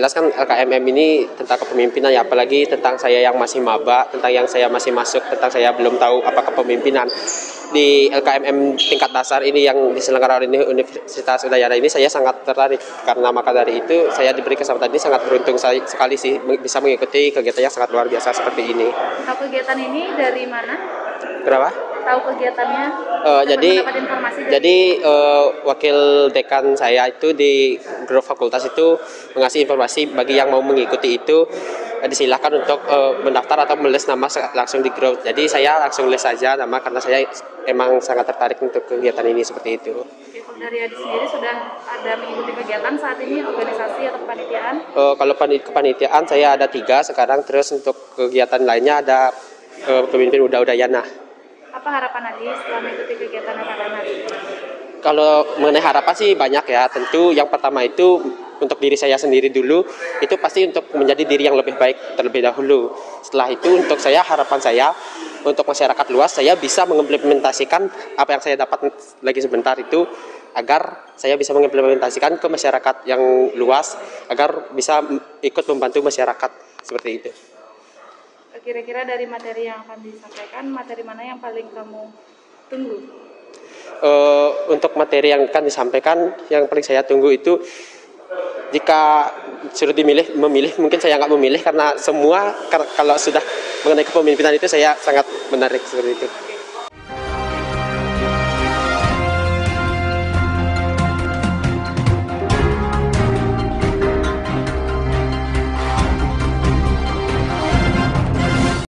jelas kan LKMM ini tentang kepemimpinan ya, apalagi tentang saya yang masih maba, tentang yang saya masih masuk, tentang saya belum tahu apa kepemimpinan. Di LKMM tingkat dasar ini yang diselenggarakan di Universitas Udayana ini saya sangat tertarik, karena maka dari itu saya diberi kesempatan ini sangat beruntung sekali sih bisa mengikuti kegiatan yang sangat luar biasa seperti ini. Tahu kegiatan ini dari mana? Kenapa? Tahu kegiatannya? Jadi wakil dekan saya itu di grup fakultas itu mengasih informasi bagi yang mau mengikuti itu, disilakan untuk mendaftar atau menulis nama langsung di grup. Jadi saya langsung tulis saja nama karena saya emang sangat tertarik untuk kegiatan ini seperti itu. Dari Adi sendiri sudah ada mengikuti kegiatan saat ini, organisasi atau kepanitiaan? Kalau kepanitiaan saya ada 3 sekarang, terus untuk kegiatan lainnya ada pemimpin Udayana. Apa harapan Adi setelah mengikuti kegiatan LKMM? Kalau mengenai harapan sih banyak ya. Tentu yang pertama itu untuk diri saya sendiri dulu, itu pasti untuk menjadi diri yang lebih baik terlebih dahulu. Setelah itu untuk saya, harapan saya untuk masyarakat luas, saya bisa mengimplementasikan apa yang saya dapat lagi sebentar itu, agar saya bisa mengimplementasikan ke masyarakat yang luas, agar bisa ikut membantu masyarakat seperti itu. Kira-kira dari materi yang akan disampaikan, materi mana yang paling kamu tunggu? Untuk materi yang akan disampaikan, yang paling saya tunggu itu, jika sudah memilih, mungkin saya nggak memilih karena semua kalau sudah mengenai kepemimpinan itu saya sangat menarik seperti itu.